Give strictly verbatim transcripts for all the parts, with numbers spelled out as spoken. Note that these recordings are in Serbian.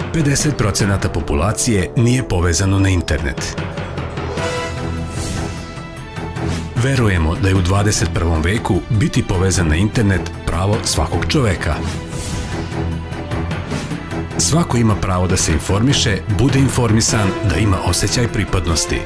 pedeset procenata populacije nije povezano na internet. Verujemo da je u dvadeset prvom veku biti povezan na internet pravo svakog čoveka. Svako ima pravo da se informiše, bude informisan, da ima osjećaj pripadnosti.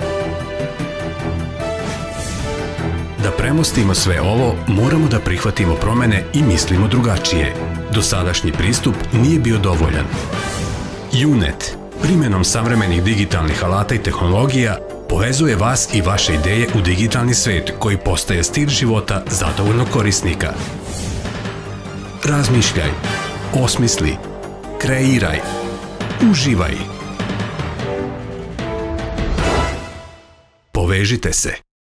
Da premostimo sve ovo, moramo da prihvatimo promene i mislimo drugačije. Dosadašnji pristup nije bio dovoljan. Unet, primjenom savremenih digitalnih alata i tehnologija, povezuje vas i vaše ideje u digitalni svet koji postaje stil života zadovoljnog korisnika. Razmišljaj, osmisli, kreiraj, uživaj. Povežite se.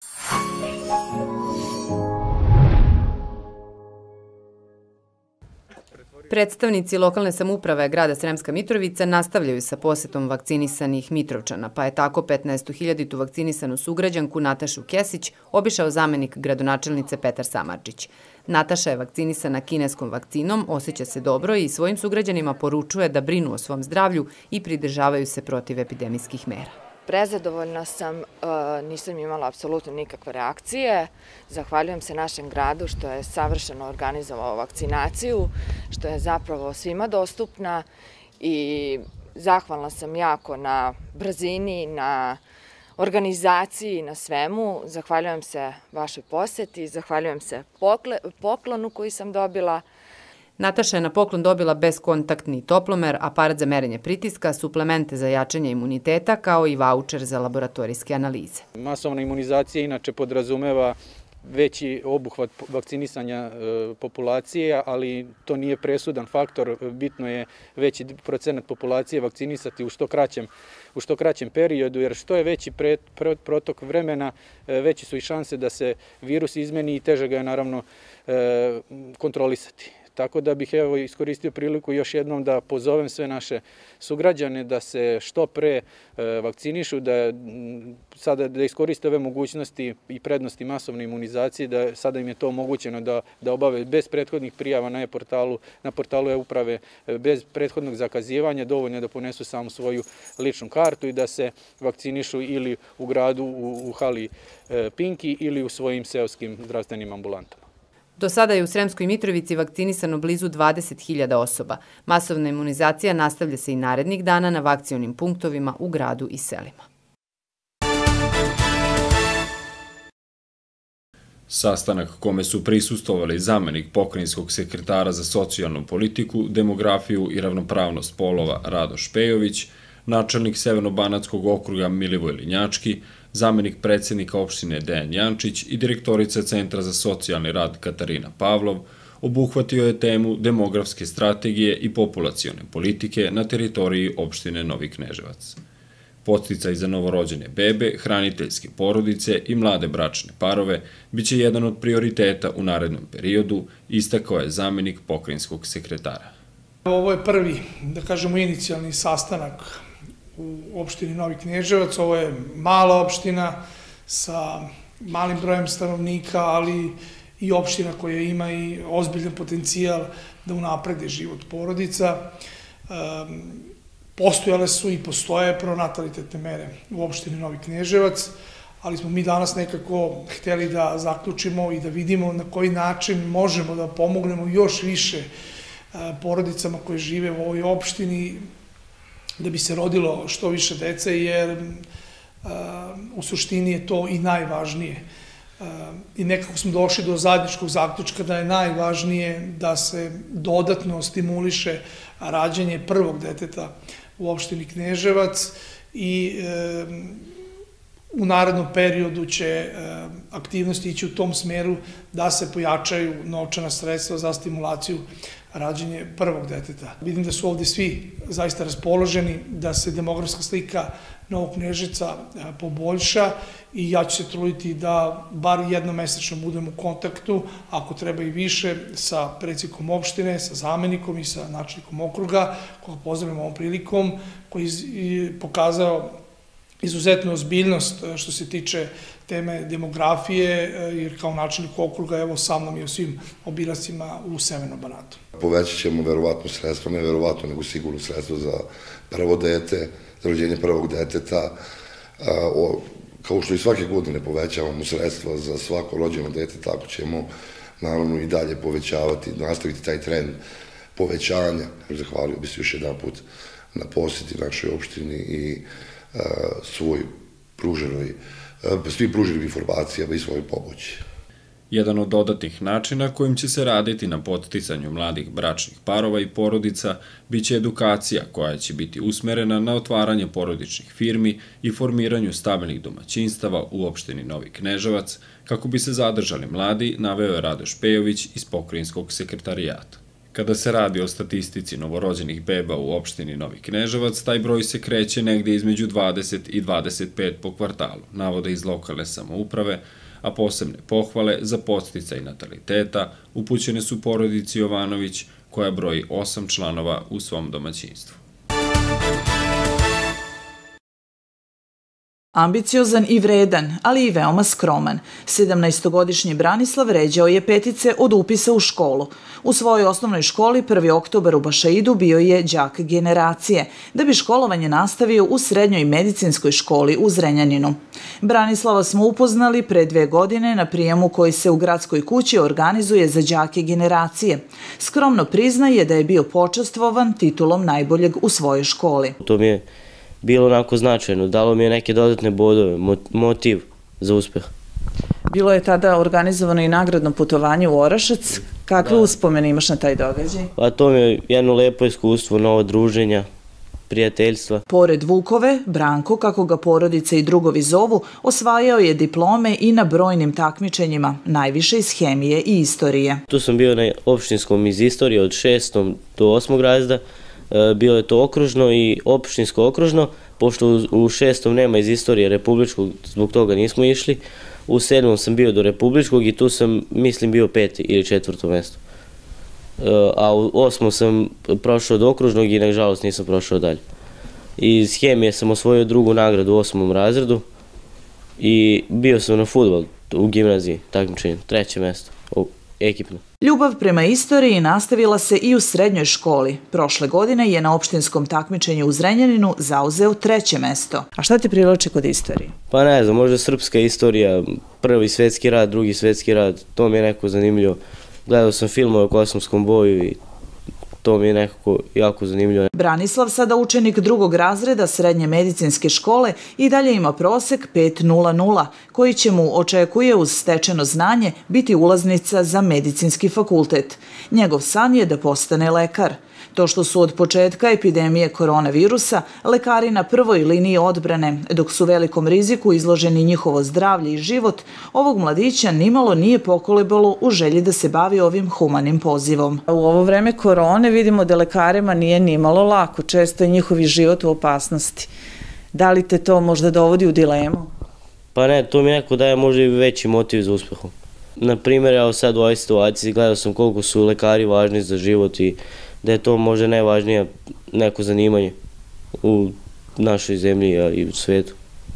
Predstavnici lokalne samouprave grada Sremska Mitrovica nastavljaju sa posetom vakcinisanih Mitrovčana, pa je tako petnaestu hiljaditu vakcinisanu sugrađanku Natašu Kesić obišao zamenik gradonačelnice Petar Samardžić. Nataša je vakcinisana kineskom vakcinom, osjeća se dobro i svojim sugrađanima poručuje da brinu o svom zdravlju i pridržavaju se protiv epidemijskih mera. Prezadovoljna sam, nisam imala apsolutno nikakve reakcije. Zahvaljujem se našem gradu što je savršeno organizovao vakcinaciju, što je zapravo svima dostupna i zahvalna sam jako na brzini, na organizaciji, na svemu. Zahvaljujem se vašoj poseti, zahvaljujem se poklonu koji sam dobila. Nataša je na poklon dobila beskontaktni toplomer, aparat za merenje pritiska, suplemente za jačanje imuniteta, kao i vaučer za laboratorijske analize. Masovna imunizacija inače podrazumeva veći obuhvat vakcinisanja populacije, ali to nije presudan faktor. Bitno je veći procenat populacije vakcinisati u što kraćem, u što kraćem periodu, jer što je veći protok vremena, veći su i šanse da se virus izmeni i teže ga je naravno kontrolisati. Tako da bih evo iskoristio priliku još jednom da pozovem sve naše sugrađane da se što pre vakcinišu, da sada da iskoriste ove mogućnosti i prednosti masovne imunizacije, da sada im je to omogućeno da, da obave bez prethodnih prijava na e-portalu, na portalu e-uprave, bez prethodnog zakazivanja, dovoljno da ponesu samo svoju ličnu kartu i da se vakcinišu ili u gradu u, u hali Pinki ili u svojim seoskim zdravstvenim ambulantama. Do sada je u Sremskoj Mitrovici vakcinisano blizu dvadeset hiljada osoba. Masovna imunizacija nastavlja se i narednih dana na vakcionim punktovima u gradu i selima. Sastanak kome su prisustvovali zamenik pokrajinskog sekretara za socijalnu politiku, demografiju i ravnopravnost polova Radoš Pejović, načelnik Severno-banatskog okruga Milivoj Linjački, zamenik predsjednika opštine Dejan Jančić i direktorica Centra za socijalni rad Katarina Pavlov, obuhvatio je temu demografske strategije i populacione politike na teritoriji opštine Novi Kneževac. Podsticaj za novorođene bebe, hraniteljske porodice i mlade bračne parove biće jedan od prioriteta u narednom periodu, istakao je zamenik pokrajinskog sekretara. Ovo je prvi, da kažemo, inicijalni sastanak u opštini Novi Kneževac. Ovo je mala opština sa malim brojem stanovnika, ali i opština koja ima i ozbiljan potencijal da unapredi život porodica. Postojale su i postoje pronatalitetne mere u opštini Novi Kneževac, ali smo mi danas nekako hteli da zaključimo i da vidimo na koji način možemo da pomognemo još više porodicama koje žive u ovoj opštini, da bi se rodilo što više dece, jer u suštini je to i najvažnije. I nekako smo došli do zajedničkog zaključka da je najvažnije da se dodatno stimuliše rađanje prvog deteta u opštini Kneževac i u narednom periodu će aktivnosti ići u tom smeru da se pojačaju novčana sredstva za stimulaciju rađenje prvog deteta. Vidim da su ovde svi zaista raspoloženi da se demografska slika Novog Kneževca poboljša i ja ću se truditi da bar jednomesečno budem u kontaktu, ako treba i više, sa predsjednikom opštine, sa zamenikom i sa načelnikom okruga, koga pozdravljam ovom prilikom, koji je pokazao izuzetnu ozbiljnost što se tiče teme demografije, jer kao načelnik okruga, evo sa mnom i u svim obilascima u Severnom Banatu. Povećat ćemo verovatno sredstvo, ne verovatno, nego sigurno sredstvo za prvo dete, za rođenje prvog deteta. Kao što i svake godine povećavamo sredstva za svako rođeno dete, tako ćemo naravno i dalje povećavati, nastaviti taj trend povećanja. Zahvalio bi se još jedan put na posjeti našoj opštini i svoj pruženoj, svi pruženim informacijama i svojoj pomoći. Jedan od dodatnih načina kojim će se raditi na podsticanju mladih bračnih parova i porodica biće edukacija koja će biti usmerena na otvaranje porodičnih firmi i formiranju stabilnih domaćinstava u opštini Novi Kneževac, kako bi se zadržali mladi, naveo je Radoš Pejović iz pokrajinskog sekretarijata. Kada se radi o statistici novorođenih beba u opštini Novi Kneževac, taj broj se kreće negdje između dvadeset i dvadeset pet po kvartalu, navode iz lokalne samouprave, a posebne pohvale za podsticaj nataliteta upućene su porodici Jovanović, koja broji osam članova u svom domaćinstvu. Ambiciozan i vredan, ali i veoma skroman. sedamnaestogodišnji Branislav ređao je petice od upisa u školu. U svojoj osnovnoj školi prvi oktobar u Bašaidu bio je đak generacije, da bi školovanje nastavio u srednjoj medicinskoj školi u Zrenjaninu. Branislava smo upoznali pre dve godine na prijemu koji se u gradskoj kući organizuje za đake generacije. Skromno priznaje da je bio počastvovan titulom najboljeg u svojoj školi. To mi je bilo onako značajno, dalo mi je neke dodatne bodove, motiv za uspeh. Bilo je tada organizovano i nagradno putovanje u Orašac. Kakve uspomene imaš na taj događaj? Pa to mi je jedno lepo iskustvo, novo druženja, prijateljstva. Pored Vukove, Branko, kako ga porodice i drugovi zovu, osvajao je diplome i na brojnim takmičenjima, najviše iz hemije i istorije. Tu sam bio na opštinskom iz istorije od šestog do osmog razreda. Bilo je to okružno i opštinsko okružno, pošto u šestom nema iz istorije republičkog, zbog toga nismo išli. U sedmom sam bio do republičkog i tu sam, mislim, bio peti ili četvrto mesto. A u osmom sam prošao do okružnog i, nažalost, nisam prošao dalje. Iz hemije sam osvojio drugu nagradu u osmom razredu i bio sam na fudbal u gimnaziji, takmičenju, treće mesto, ekipno. Ljubav prema istoriji nastavila se i u srednjoj školi. Prošle godine je na opštinskom takmičenju u Zrenjaninu zauzeo treće mesto. A šta ti privlači kod istorije? Pa ne znam, možda srpska istorija, prvi svetski rat, drugi svetski rat, to mi je neko zanimljivo. Gledao sam filmove o Kosovskom boju i to mi je nekako jako zanimljivo. Branislav, sada učenik drugog razreda srednje medicinske škole, i dalje ima prosek pet zarez nula, koji će mu, očekuje uz stečeno znanje, biti ulaznica za medicinski fakultet. Njegov san je da postane lekar. To što su od početka epidemije koronavirusa lekari na prvoj liniji odbrane, dok su velikom riziku izloženi njihovo zdravlje i život, ovog mladića nimalo nije pokolebalo u želji da se bavi ovim humanim pozivom. U ovo vreme korone vidimo da lekarima nije nimalo lako, često je njihovi život u opasnosti. Da li te to možda dovodi u dilemu? Pa ne, to mi neko daje možda i veći motiv za uspehom. Na primjer, evo sad u ovoj situaciji gledao sam koliko su lekari važni za život i da je to možda najvažnije neko zanimanje u našoj zemlji i u svetu.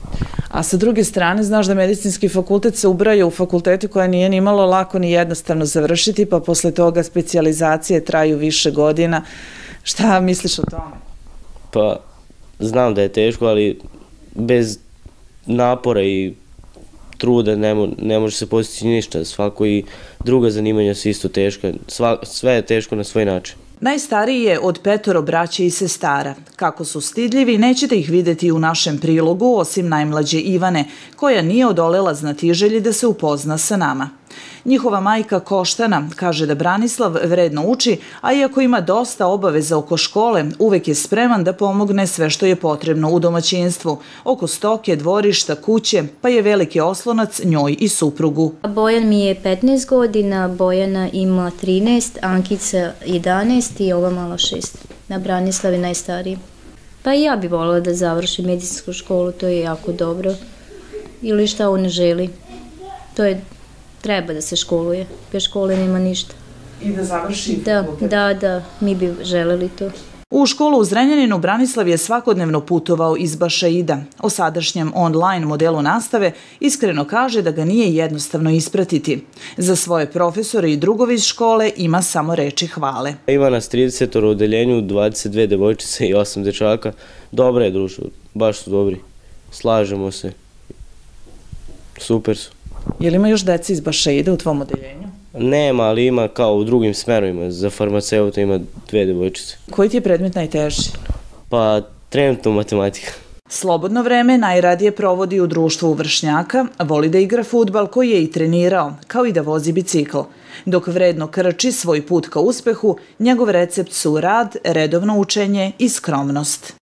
A sa druge strane, znaš da medicinski fakultet se ubraja u fakultetu koja nije ni malo lako ni jednostavno završiti, pa posle toga specijalizacije traju više godina. Šta misliš o tome? Pa, znam da je teško, ali bez napora i truda ne može se postići ništa. Svako i druga zanimanja su isto teška. Sve je teško na svoj način. Najstariji je od petoro braće i sestara. Kako su stidljivi, nećete ih videti u našem prilogu, osim najmlađe Ivane, koja nije odolela znatiželji da se upozna sa nama. Njihova majka Koštana kaže da Branislav vredno uči, a iako ima dosta obaveza oko škole, uvek je spreman da pomogne sve što je potrebno u domaćinstvu, oko stoke, dvorišta, kuće, pa je veliki oslonac njoj i suprugu. Bojan mi je petnaest godina, Bojana ima trinaest, Ankica jedanaest i ova mala šest. Na Branislav je najstariji. Pa i ja bih voljela da završi medicinsku školu, to je jako dobro. Ili šta on želi. To je treba da se školuje, bez škole nema ništa. I da završi? Da, da, da, mi bi želeli to. U školu u Zrenjaninu Branislav je svakodnevno putovao iz Bašeida. O sadašnjem online modelu nastave iskreno kaže da ga nije jednostavno ispratiti. Za svoje profesore i drugove iz škole ima samo reči hvale. Ima nas trideset u odeljenju, dvadeset dve devojčice i osam dečaka. Dobro je društvo, baš su dobri. Slažemo se. Super su. Je li ima još deci iz Bašeida u tvom odeljenju? Nema, ali ima kao u drugim smerovima. Za farmaceuta ima dve devojčice. Koji ti je predmet najteži? Pa trenutno matematika. Slobodno vreme najradije provodi u društvu vršnjaka, voli da igra fudbal koji je i trenirao, kao i da vozi bicikl. Dok vredno krči svoj put ka uspehu, njegov recept su rad, redovno učenje i skromnost.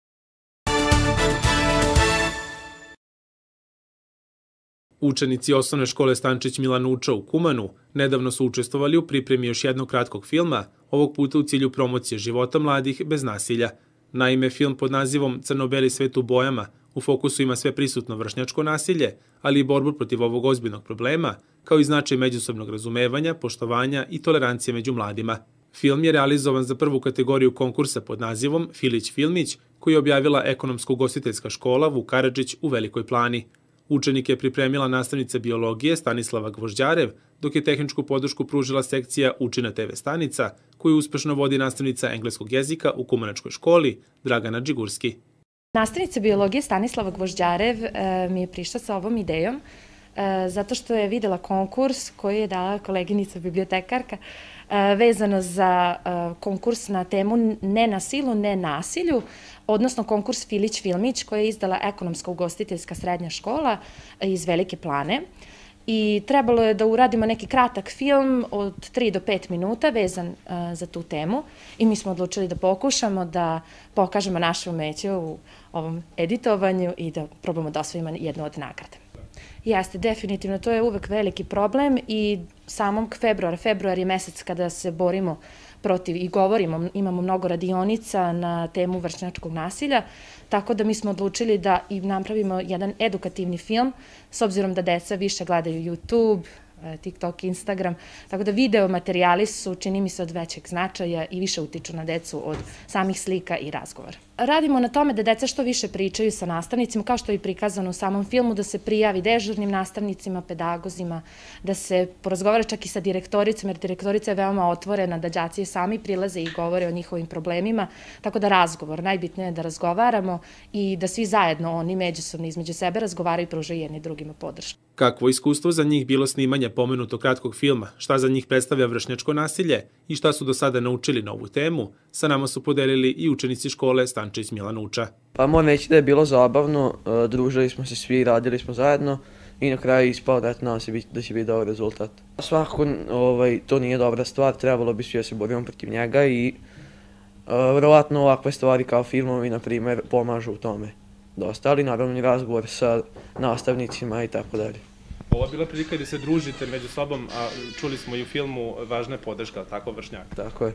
Učenici osnovne škole Stančić Milanuča u Kumanu nedavno su učestvovali u pripremi još jednog kratkog filma, ovog puta u cilju promocije života mladih bez nasilja. Naime, film pod nazivom Crno-beli svet u bojama u fokusu ima sve prisutno vršnjačko nasilje, ali i borbu protiv ovog ozbiljnog problema, kao i značaj međusobnog razumevanja, poštovanja i tolerancije među mladima. Film je realizovan za prvu kategoriju konkursa pod nazivom Filić Filmić, koji je objavila ekonomsko-ugostiteljska škola Vuk Karadžić u Velikoj Plani. Učenike je pripremila nastavnica biologije Stanislava Gvožđarev, dok je tehničku podršku pružila sekcija Učina te ve stanica, koju uspešno vodi nastavnica engleskog jezika u Kumanačkoj školi Dragana Đigurski. Nastavnica biologije Stanislava Gvožđarev mi je prišla sa ovom idejom zato što je videla konkurs koji je dala koleginica bibliotekarka vezano za konkurs na temu Ne na silu, ne nasilju, odnosno konkurs Filić Filmić koji je izdala ekonomska ugostiteljska srednja škola iz Velike Plane. I trebalo je da uradimo neki kratak film od tri do pet minuta vezan za tu temu i mi smo odlučili da pokušamo da pokažemo naše umeće u ovom editovanju i da probamo da osvojimo jednu od nagrada. Jeste, definitivno, to je uvek veliki problem i samom februar, februar je mesec kada se borimo protiv i govorimo, imamo mnogo radionica na temu vršnjačkog nasilja, tako da mi smo odlučili da i napravimo jedan edukativni film, s obzirom da deca više gledaju YouTube, TikTok, Instagram, tako da video materijali su, čini mi se, od većeg značaja i više utiču na decu od samih slika i razgovora. Radimo na tome da deca što više pričaju sa nastavnicima, kao što je i prikazano u samom filmu, da se prijavi dežurnim nastavnicima, pedagozima, da se porazgovara čak i sa direktoricom, jer direktorica je veoma otvorena, da đaci sami prilaze i govore o njihovim problemima, tako da razgovor, najbitnije je da razgovaramo i da svi zajedno, oni međusobno između sebe razgovaraju i pružaju jedni drugima podršku. Kakvo iskustvo za njih bilo snimanje pomenutog kratkog filma, šta za njih predstavlja vršnjačko nasilje i šta su do sada naučili na ovu temu, sa nama su podelili i učenici škole Stančić Milanuča. Pa moram reći da je bilo zabavno, družili smo se svi, radili smo zajedno i na kraju ispao da će biti dobar rezultat. Svakako to nije dobra stvar, trebalo bi svi da se borimo protiv njega i verovatno ovakve stvari kao filmovi, na primjer, pomažu u tome dosta, ali naravno i razgovor sa nastavnicima i tako dalje. Ovo je bila prilika da se družite među sobom, a čuli smo i u filmu važna je podrška, tako vršnjaka? Tako je.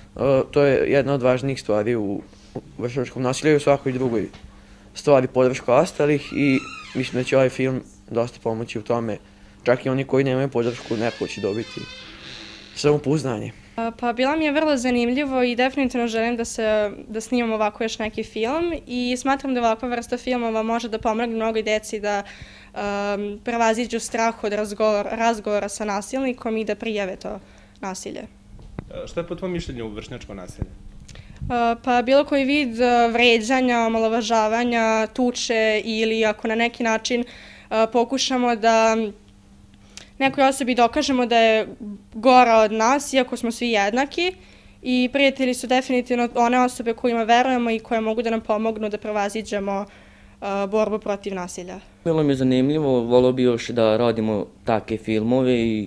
To je jedna od važnijih stvari u vršnjačkom nasilju i u svakoj drugoj stvari podrška ostalih i mislim da će ovaj film dosta pomoći u tome. Čak i oni koji nemaju podršku, neko će dobiti samopouzdanje. Pa bila mi je vrlo zanimljivo i definitivno želim da, se, da snimam ovako još neki film i smatram da ovakva vrsta filmova može da pomogne mnogoj deci da um, prevaziđu strah od razgovor, razgovora sa nasilnikom i da prijave to nasilje. Šta je po tvojom mišljenju vršnjačko nasilje? Pa bilo koji vid vređanja, omalovažavanja, tuče ili ako na neki način pokušamo da nekoj osobi dokažemo da je gora od nas, iako smo svi jednaki i prijatelji su definitivno one osobe kojima verujemo i koje mogu da nam pomognu da prevaziđemo borbu protiv nasilja. Bilo mi je zanimljivo, volio bi još da radimo takve filmove i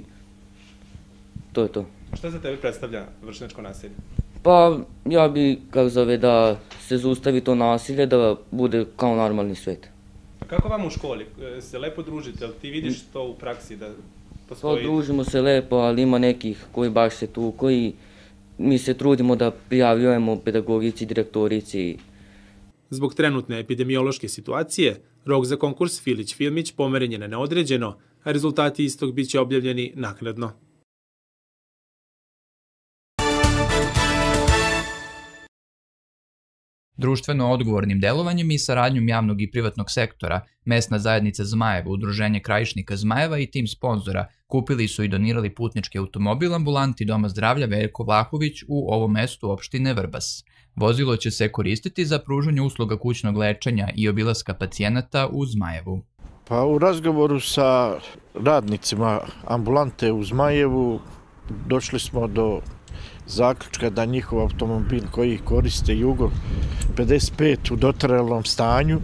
to je to. Šta za tebe predstavlja vršnjačko nasilje? Pa ja bi, kako zove, da se zaustavi to nasilje, da bude kao normalni svet. A kako vam u školi? Se lepo družite, ali ti vidiš to u praksi da postoji? Pa družimo se lepo, ali ima nekih koji baš se tu, koji mi se trudimo da prijavljujemo pedagogici, direktorici. Zbog trenutne epidemiološke situacije, rok za konkurs Filić Filmić pomeren je na neodređeno, a rezultati istog biće objavljeni naknadno. Društveno odgovornim delovanjem i saradnjom javnog i privatnog sektora, mesna zajednica Zmajevo, Udruženje krajišnika Zmajeva i tim sponzora kupili su i donirali putnički automobil ambulanti Doma zdravlja Veljko Vlahović u ovom mestu opštine Vrbas. Vozilo će se koristiti za pružanje usluga kućnog lečenja i obilaska pacijenata u Zmajevu. Pa u razgovoru sa radnicima ambulante u Zmajevu došli smo do zaključka da njihov automobil koji koriste Jugo pedeset pet u dotrajalonom stanju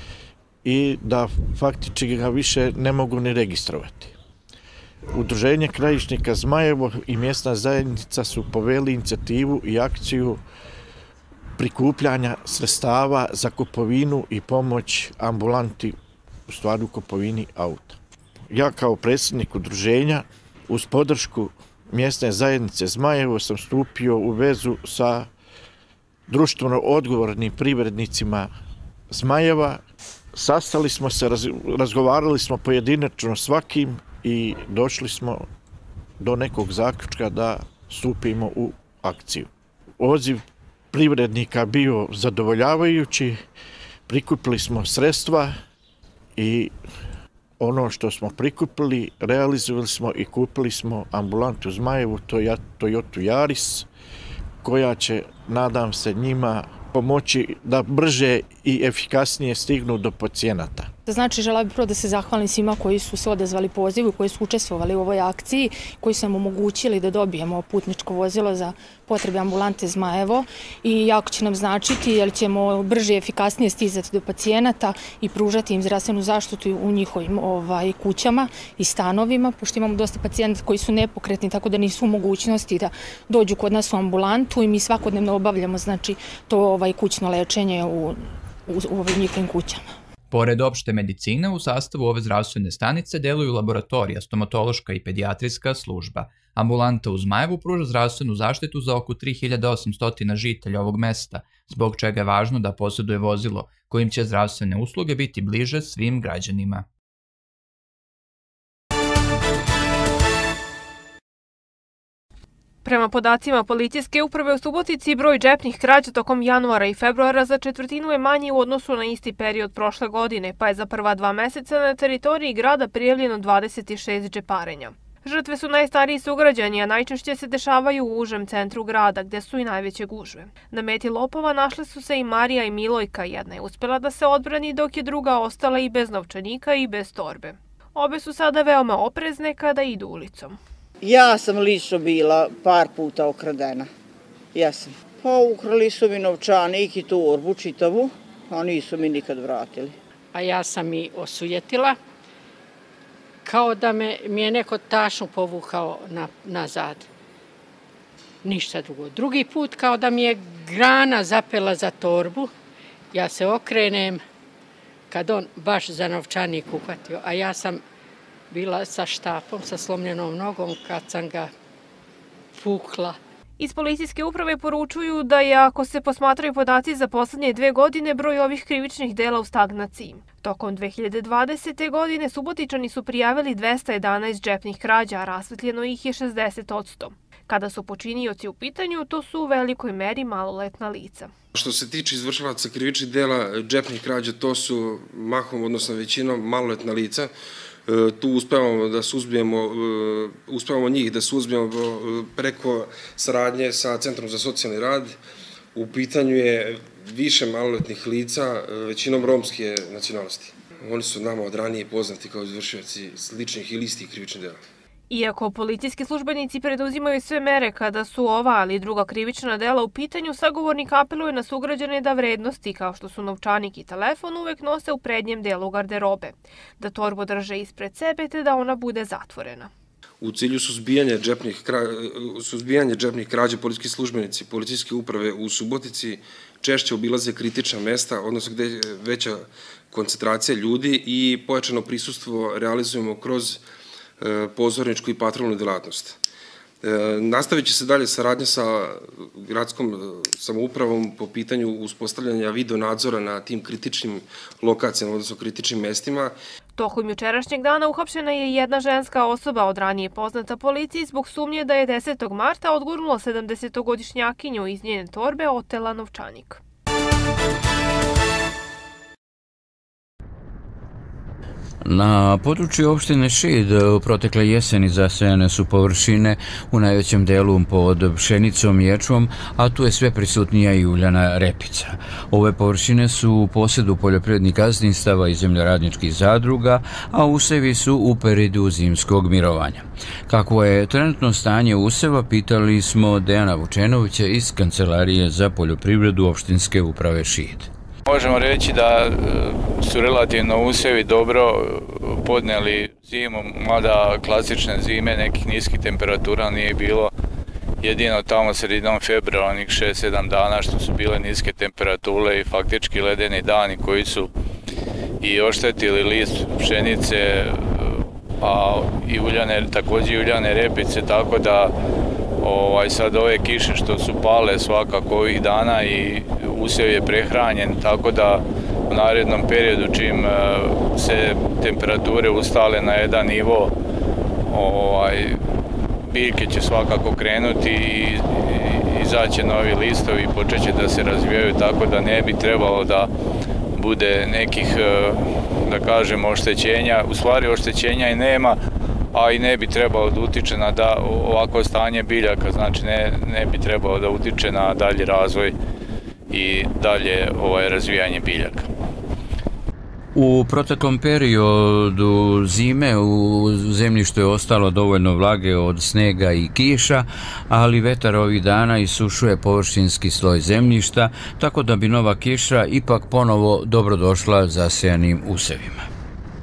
i da faktički ga više ne mogu ni registrovati. Udruženje krajišnika Zmajevo i mjesna zajednica su poveli inicijativu i akciju prikupljanja sredstava za kupovinu i pomoć ambulanti, u stvari u kupovini auta. Ja kao predsjednik udruženja uz podršku mjesne zajednice Zmajevo sam stupio u vezu sa društveno odgovornim privrednicima Zmajeva. Sastali smo se, razgovarali smo pojedinačno svakim i došli smo do nekog zaključka da stupimo u akciju. Odziv privrednika bio zadovoljavajući, prikupili smo sredstva i ono što smo prikupili, realizovali smo i kupili smo ambulantu u Zmajevu, to je Toyota Yaris, koja će, nadam se, njima pomoći da brže i efikasnije stignu do pacijenata. Znači, želela bih prvo da se zahvalim svima koji su se odazvali pozivu, koji su učestvovali u ovoj akciji, koji su nam omogućili da dobijemo putničko vozilo za potrebe ambulante Zmajevo i jako će nam značiti jer ćemo brže i efikasnije stizati do pacijenata i pružati im zdravstvenu zaštitu u njihovim ovaj, kućama i stanovima, pošto imamo dosta pacijenta koji su nepokretni, tako da nisu u mogućnosti da dođu kod nas u ambulantu i mi svakodnevno obavljamo znači, to ovaj, kućno lečenje u, u, u ovim njihovim kućama. Pored opšte medicine, u sastavu ove zdravstvene stanice deluju laboratorija, stomatološka i pedijatrijska služba. Ambulanta u Zmajevu pruža zdravstvenu zaštitu za oko tri hiljade osamsto žitelja ovog mesta, zbog čega je važno da posjeduje vozilo kojim će zdravstvene usluge biti bliže svim građanima. Prema podacima policijske uprave u Subotici, broj džepnih krađa tokom januara i februara za četvrtinu je manji u odnosu na isti period prošle godine, pa je za prva dva meseca na teritoriji grada prijavljeno dvadeset šest džeparenja. Žrtve su najstariji sugrađani, a najčešće se dešavaju u užem centru grada, gde su i najveće gužve. Na meti lopova našle su se i Marija i Milojka, jedna je uspela da se odbrani, dok je druga ostala i bez novčanika i bez torbe. Obe su sada veoma oprezne kada idu ulicom. Ja sam lično bila par puta okradena. Jesam. Pa ukrali su mi novčanik i torbu čitavu, a nisu mi nikad vratili. A ja sam i osujetila, kao da me, mi je neko tašnu povukao na, nazad. Ništa drugo. Drugi put kao da mi je grana zapela za torbu, ja se okrenem kad on baš za novčanik uhvatio, a ja sam bila sa štapom, sa slomljenom nogom kad sam ga pukla. Iz policijske uprave poručuju da je, ako se posmatraju podaci za poslednje dve godine, broj ovih krivičnih dela u stagnaciji. Tokom dve hiljade dvadesete. godine Subotičani su prijavili dvesta jedanaest džepnih krađa, a rasvetljeno ih je šezdeset posto. Kada su počinioci u pitanju, to su u velikoj meri maloletna lica. Što se tiče izvršilaca krivičnih dela džepnih krađa, to su mahom, odnosno većinom maloletna lica. Tu uspevamo da suzbijemo, uspevamo njih da suzbijemo preko saradnje sa Centrom za socijalni rad. U pitanju je više maloletnih lica, većinom romske nacionalnosti. Oni su nama od ranije poznati kao izvršioci sličnih ili istih krivičnih dela. Iako policijski službenici preduzimaju sve mere kada su ova, ali i druga krivična dela u pitanju, sagovornik apeluje na sugrađane da vrednosti, kao što su novčanik i telefon, uvek nose u prednjem delu garderobe, da torbu drže ispred sebe te da ona bude zatvorena. U cilju suzbijanja džepnih, suzbijanja džepnih krađa policijski službenici policijske uprave u Subotici češće obilaze kritična mesta, odnosno gde je veća koncentracija ljudi i pojačano prisustvo realizujemo kroz pozorničku i patrolnu delatnost. Nastavit će se dalje saradnja sa gradskom samoupravom po pitanju uspostavljanja videonadzora na tim kritičnim lokacijama, odnosno kritičnim mestima. Tokom jučerašnjeg dana uhapšena je jedna ženska osoba od ranije poznata policiji zbog sumnje da je desetog marta odgurnula sedamdesetogodišnjakinju iz njene torbe otela novčanik. Na području opštine Šid u protekle jeseni zasejane su površine u najvećem delu pod pšenicom i ječmom, a tu je sve prisutnija i uljana repica. Ove površine su u posjedu poljoprivrednih gazdinstava i zemljoradničkih zadruga, a usevi su u periodu zimskog mirovanja. Kakvo je trenutno stanje useva, pitali smo Dejana Vučenovića iz Kancelarije za poljoprivredu opštinske uprave Šid. Možemo reći da su relativno usevi dobro podneli zimu, mada klasične zime, nekih niskih temperatura nije bilo. Jedino tamo sredinom februara, onih šest sedam dana što su bile niske temperature i faktički ledeni dani koji su i oštetili list pšenice, pa i uljane, također i uljane repice, tako da ovaj, sad ove kiše što su pale svakako ovih dana i usev je prehranjen, tako da u narednom periodu čim se temperature ustale na jedan nivo, ovaj, biljke će svakako krenuti i izaće novi listovi i počeće da se razvijaju, tako da ne bi trebalo da bude nekih, da kažem, oštećenja. U stvari oštećenja i nema, a i ne bi trebalo da utiče na da, ovako stanje biljaka, znači ne, ne bi trebalo da utiče na dalji razvoj i dalje ovaj, razvijanje biljaka. U proteklom periodu zime u zemljištu je ostalo dovoljno vlage od snega i kiša, ali vetar ovih dana isušuje površinski sloj zemljišta, tako da bi nova kiša ipak ponovo dobrodošla zasejanim usevima.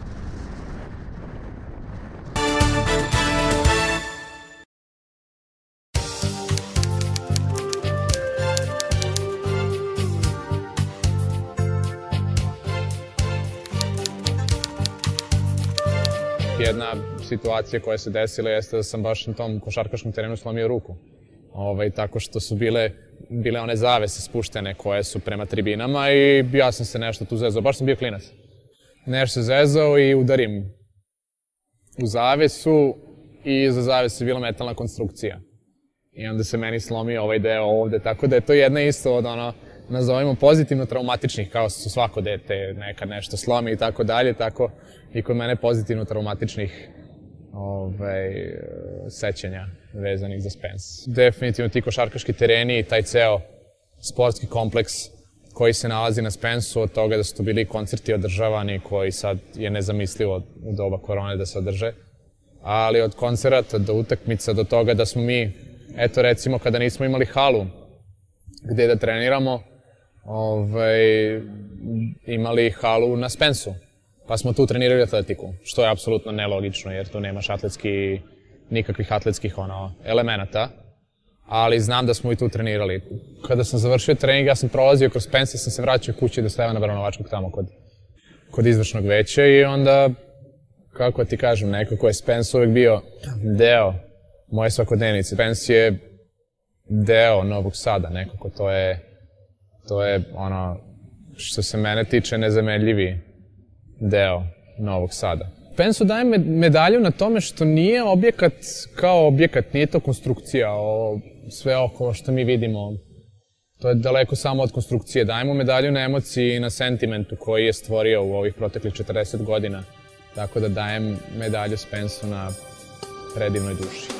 Jedna situacija koja se desila jeste da sam baš na tom košarkaškom terenu slomio ruku. Ovaj, tako što su bile, bile one zavese spuštene koje su prema tribinama i ja sam se nešto tu zezao. Baš sam bio klinac. Nešto se zezao i udarim u zavesu i iza zavese je bila metalna konstrukcija. I onda se meni slomio ovaj deo ovde, tako da je to jedna isto od ono, nazovimo pozitivno traumatičnih, kao su svako dete nekad nešto slomi i tako dalje, tako i kod mene pozitivno traumatičnih ovaj, sećanja vezanih za Spens. Definitivno ti košarkaški tereni i taj ceo sportski kompleks koji se nalazi na Spensu, od toga da su tu bili koncerti održavani koji sad je nezamislivo u doba korone da se održe, ali od koncerata do utakmica do toga da smo mi, eto recimo kada nismo imali halu gde da treniramo, ovaj, imali halu na Spensu, pa smo tu trenirali atletiku, što je apsolutno nelogično jer tu nemaš atletski, nikakvih atletskih ono, elemenata, ali znam da smo i tu trenirali. Kada sam završio trening, ja sam prolazio kroz Spens i sam se vraćao kući do Stevana Branovačkog tamo kod, kod izvršnog veća i onda, kako ti kažem, nekako je Spens uvek bio deo moje svakodnevnice. Spens je deo Novog Sada, nekako to je, to je ono, što se mene tiče, nezamenljivi deo Novog Sada. Spensu daje medalju na tome što nije objekat kao objekat, nije to konstrukcija, o, sve oko što mi vidimo, to je daleko samo od konstrukcije. Dajemo medalju na emociji i na sentimentu koji je stvorio u ovih proteklih četrdeset godina, tako da dajem medalju Spensu na predivnoj duši.